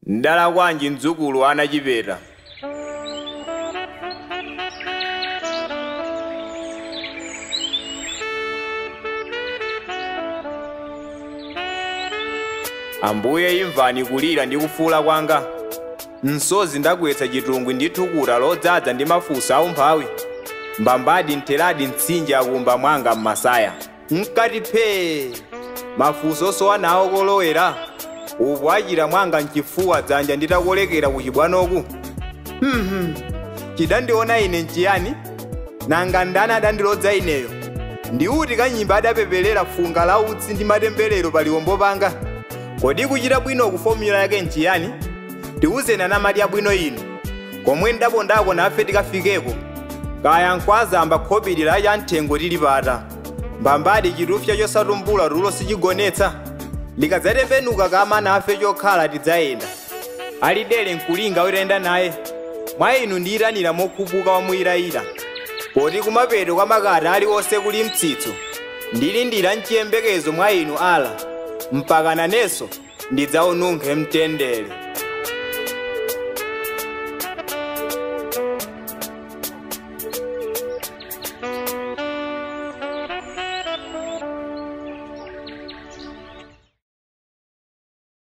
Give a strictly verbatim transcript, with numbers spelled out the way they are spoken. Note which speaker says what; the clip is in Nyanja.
Speaker 1: Mdalakwanji Mdzukulu Anachipeta. Ambuye imvani kulira ndi kufuula kwanga. Nsozi ndagwetsa chitungwi ndi thukuta lodzaza ndi mafuso aumphawi. Mbambadi nteradi mtsinje akumba mwanga m'masaya. Nkati phee mafuso sowa nawo kolowera. Ubu achira mwanga mchifuwa dzanja nditakolekera kuchibwanoku. Hmm chidandiona ine nchiyani? Nanga ndani adandilodza ineyo? Ndiuti kanyimba adapepelera funga la utsi ndi matemberero paliwombo panga. Kodi kuchita bwino ku formula yake nchiyani? Tiuzena na mali ya bwino ino. Komwe ndapondako nafe tikafikeko. Kaya nkwazamba khobiri la ya nthengo tilipata. Mbambadi chitufya chosatumbula tulo sichigonetsa. Likadzatembenuka kama nafe chokhala tidzayenda. Alidere nkulinga oyenda naye. Mwa inu ndiyitanira mokhupuka wamuyirayira. Poti kumapeto kwa makata aliwonse kuli mtsitso. Ndilindira mchiyembekezo mwa inu ala. Mpaka naneso ndidzaonunkhe mtendere.